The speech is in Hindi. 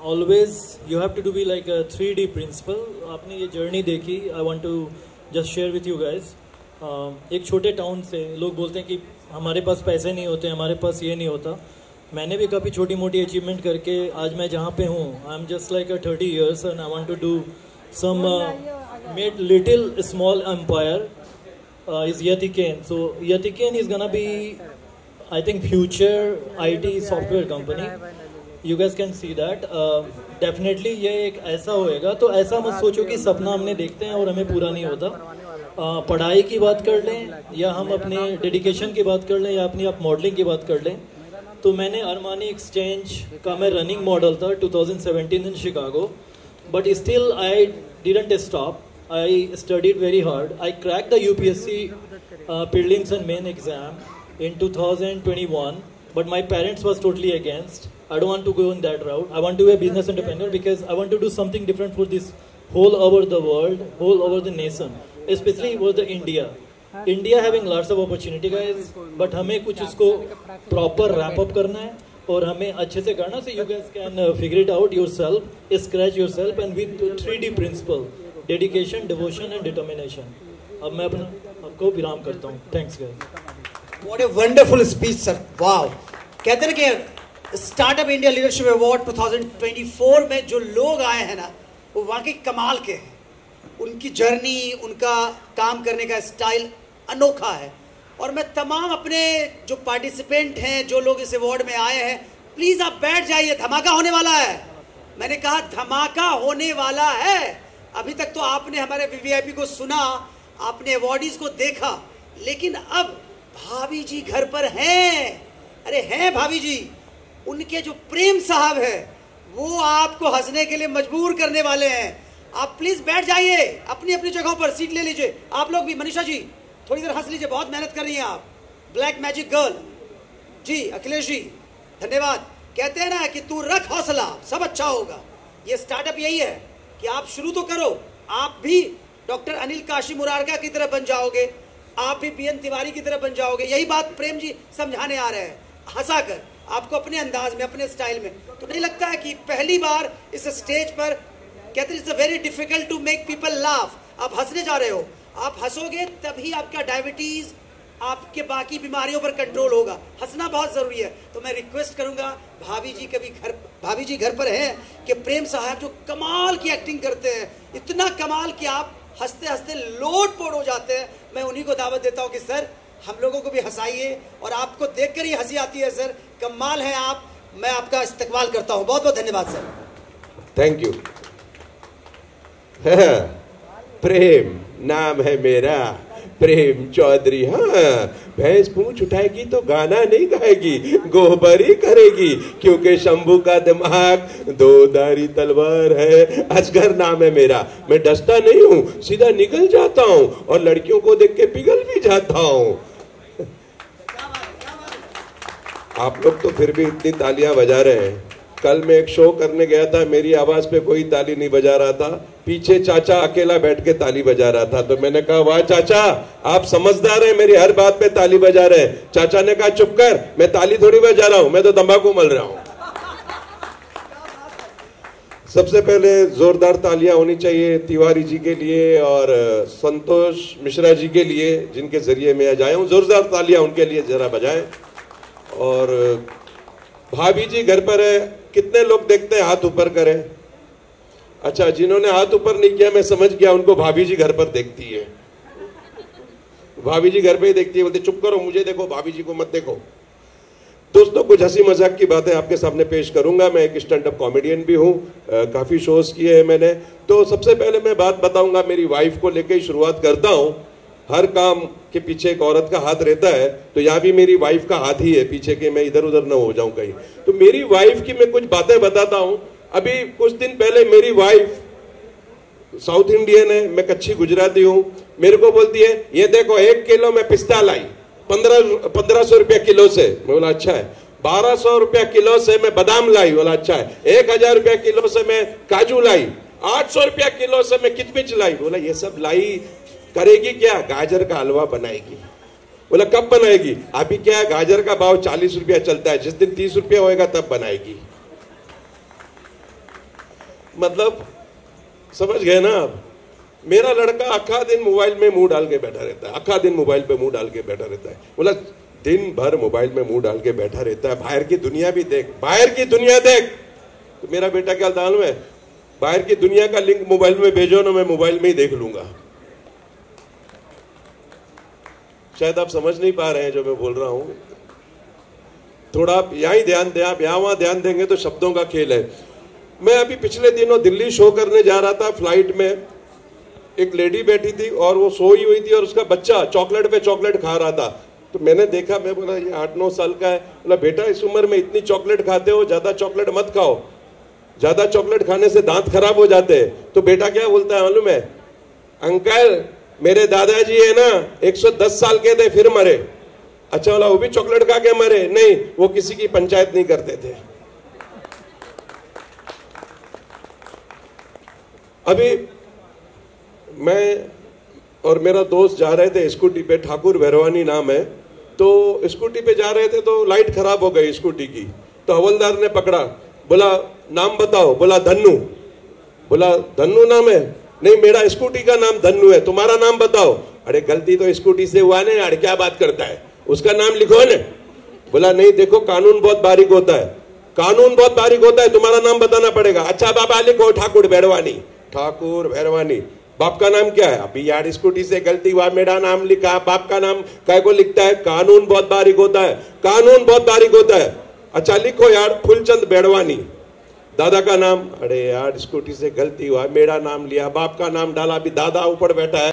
always you have to do be like a 3D principle. आपने ये जर्नी देखी, I want to just share with you guys. एक छोटे टाउन से लोग बोलते हैं कि हमारे पास पैसे नहीं होते, हमारे पास ये नहीं होता. मैंने भी काफ़ी छोटी मोटी अचीवमेंट करके आज मैं जहाँ पे हूँ, I am just like 30 years and I want to do some made little small empire is Yeti Kane. So Yeti Kane is gonna be, I think, future IT software company. You guys can see that. Definitely ये एक ऐसा होएगा. तो ऐसा मत सोचो कि सपना हमने देखते हैं और हमें पूरा नहीं होता. पढ़ाई की बात कर लें या हम अपने डेडिकेशन की बात कर लें या अपनी आप मॉडलिंग की बात कर लें. तो मैंने अरमानी एक्सचेंज का मैं रनिंग मॉडल था 2017 in Chicago. But still I didn't stop. I studied very hard. I cracked the UPSC prelims and main exam in 2021, but my parents was totally against. I don't want to go in that route. I want to be a business entrepreneur because I want to do something different for this whole over the world, whole over the nation, especially for the India. India having lots of opportunity, guys, but हमें कुछ उसको proper wrap up करना है और हमें अच्छे से करना. So you guys can figure it out yourself, scratch yourself, and with 3D principle. Dedication, devotion and determination. अब मैं अपना आपको विराम करता हूँ. Thanks guys. What a wonderful speech sir. Wow. कहते हैं कि स्टार्टअप इंडिया लीडरशिप अवार्ड 2024 में जो लोग आए हैं ना, वो वाकई कमाल के हैं. उनकी जर्नी, उनका काम करने का स्टाइल अनोखा है. और मैं तमाम अपने जो पार्टिसिपेंट हैं, जो लोग इस अवार्ड में आए हैं, प्लीज आप बैठ जाइए. धमाका होने वाला है. मैंने कहा धमाका होने वाला है. अभी तक तो आपने हमारे वीवीआईपी को सुना, आपने अवार्डीज को देखा, लेकिन अब भाभी जी घर पर हैं. अरे हैं भाभी जी. उनके जो प्रेम साहब है वो आपको हंसने के लिए मजबूर करने वाले हैं. आप प्लीज बैठ जाइए, अपनी अपनी जगहों पर सीट ले लीजिए. आप लोग भी, मनीषा जी थोड़ी देर हंस लीजिए, बहुत मेहनत कर रही हैं आप. Black magic girl ji, Akhilesh ji धन्यवाद. कहते हैं ना कि तू रख हौसला, सब अच्छा होगा. ये स्टार्टअप यही है कि आप शुरू तो करो. आप भी डॉक्टर अनिल काशी मुरारका की तरह बन जाओगे, आप भी बीएन तिवारी की तरह बन जाओगे. यही बात प्रेम जी समझाने आ रहे हैं, हंसा कर आपको, अपने अंदाज में, अपने स्टाइल में. तो नहीं लगता है कि पहली बार इस स्टेज पर, कहते हैं it's very difficult to make people laugh. आप हंसने जा रहे हो. आप हंसोगे तभी आपका डायबिटीज, आपके बाकी बीमारियों पर कंट्रोल होगा. हंसना बहुत जरूरी है. तो मैं रिक्वेस्ट करूंगा, भाभी जी कभी भाभी जी घर पर हैं कि प्रेम साहब जो कमाल की एक्टिंग करते हैं, इतना कमाल कि आप हंसते हंसते लोट पोट हो जाते हैं. मैं उन्हीं को दावत देता हूं कि सर हम लोगों को भी हंसाइए. और आपको देखकर ही हंसी आती है सर. कमाल है आप. मैं आपका इस्तकबाल करता हूं. बहुत बहुत धन्यवाद सर. Thank you. प्रेम नाम है मेरा, प्रेम चौधरी. हाँ, भैंस पूंछ उठाएगी तो गाना नहीं गाएगी, गोहबरी करेगी, क्योंकि शंभू का दिमाग दो धारी तलवार है. असगर नाम है मेरा. मैं डसता नहीं हूँ, सीधा निकल जाता हूँ और लड़कियों को देख के पिघल भी जाता हूँ. आप लोग तो फिर भी इतनी तालियां बजा रहे हैं. कल मैं एक शो करने गया था, मेरी आवाज पे कोई ताली नहीं बजा रहा था. पीछे चाचा अकेला बैठ के ताली बजा रहा था. तो मैंने कहा वाह चाचा, आप समझदार हैं, मेरी हर बात पे ताली बजा रहे हैं. चाचा ने कहा चुप कर, मैं ताली थोड़ी बजा रहा हूं, मैं तो तंबाकू मल रहा हूं. सबसे पहले जोरदार तालियां होनी चाहिए तिवारी जी के लिए और संतोष मिश्रा जी के लिए, जिनके जरिए मैं आज आया हूं. जोरदार तालियां उनके लिए जरा बजाएं. और भाभी जी घर पर है. कितने लोग देखते हैं, हाथ ऊपर करें. अच्छा, जिन्होंने हाथ ऊपर नहीं किया मैं समझ गया उनको भाभी जी घर पर देखती है. भाभी जी घर पे ही देखती है. बोलते चुप करो, मुझे देखो, भाभी जी को मत देखो. दोस्तों, कुछ हंसी मजाक की बातें आपके सामने पेश करूंगा. मैं एक स्टैंड अप कॉमेडियन भी हूं, काफी शोज किए हैं मैंने. तो सबसे पहले मैं बात बताऊंगा, मेरी वाइफ को लेकर ही शुरुआत करता हूं. हर काम के पीछे एक औरत का हाथ रहता है, तो यहाँ भी मेरी वाइफ का हाथ ही है पीछे के, मैं इधर उधर न हो जाऊं कहीं. तो मेरी वाइफ की मैं कुछ बातें बताता हूं. अभी कुछ दिन पहले मेरी वाइफ साउथ इंडियन है, मैं कच्ची गुजराती हूं. मेरे को बोलती है ये देखो 1 किलो में पिस्ता लाई 1500 रुपया किलो से. मैं बोला अच्छा है. 1200 रुपया किलो से मैं बादाम लाई. बोला अच्छा है. 1000 रुपया किलो से मैं काजू लाई. 800 रुपया किलो से मैं किचमिच लाई. बोला ये सब लाई करेगी क्या? गाजर का हलवा बनाएगी. बोला कब बनाएगी? अभी क्या है, गाजर का भाव 40 रुपया चलता है, जिस दिन 30 रुपया होएगा तब बनाएगी. मतलब समझ गए ना आप। मेरा लड़का अक्खा दिन मोबाइल में मुंह डाल के बैठा रहता है, अक्खा दिन मोबाइल पे मुंह डाल के बैठा रहता है। बोला दिन भर मोबाइल में मुंह डाल के बैठा रहता है, बाहर की दुनिया भी देख, बाहर की दुनिया देख। तो मेरा बेटा क्या मालूम है, बाहर की दुनिया का लिंक मोबाइल में भेजो ना, मैं मोबाइल में ही देख लूंगा। शायद आप समझ नहीं पा रहे हैं जो मैं बोल रहा हूं। थोड़ा आप यहीं ध्यान दें, आप यहाँ वहां ध्यान देंगे तो शब्दों का खेल है। मैं अभी पिछले दिनों दिल्ली शो करने जा रहा था, फ्लाइट में एक लेडी बैठी थी और वो सोई हुई थी और उसका बच्चा चॉकलेट पे चॉकलेट खा रहा था। तो मैंने देखा, मैं बोला ये 8-9 साल का है। बोला बेटा इस उम्र में इतनी चॉकलेट खाते हो, ज्यादा चॉकलेट मत खाओ, ज्यादा चॉकलेट खाने से दांत खराब हो जाते हैं। तो बेटा क्या बोलता है मालूम है, अंकल मेरे दादाजी है ना 110 साल के थे फिर मरे। अच्छा बोला वो भी चॉकलेट खा के मरे? नहीं, वो किसी की पंचायत नहीं करते थे। अभी मैं और मेरा दोस्त जा रहे थे स्कूटी पे, ठाकुर भैरवानी नाम है। तो स्कूटी पे जा रहे थे तो लाइट खराब हो गई स्कूटी की। तो हवलदार ने पकड़ा, बोला नाम बताओ। बोला धन्नू। बोला धन्नू नाम है? नहीं, मेरा स्कूटी का नाम धन्नू है, तुम्हारा नाम बताओ। अरे गलती तो स्कूटी से हुआ ना यार, क्या बात करता है, उसका नाम लिखो ना। बोला नहीं देखो कानून बहुत बारीक होता है, कानून बहुत बारीक होता है, तुम्हारा नाम बताना पड़ेगा। अच्छा बाबा लिखो ठाकुर भैरवानी। ठाकुर भैरवानी। बाप का नाम क्या है? अभी यार स्कूटी से गलती हुआ, मेरा नाम लिखा, बाप का नाम काय को लिखता है? कानून बहुत बारीक होता है, कानून बहुत बारीक होता है। अच्छा लिखो यार फुलचंद भैरवानी। दादा का नाम, अरे यार स्कूटी से गलती हुआ, मेरा नाम लिया, बाप का नाम डाला, अभी दादा ऊपर बैठा है।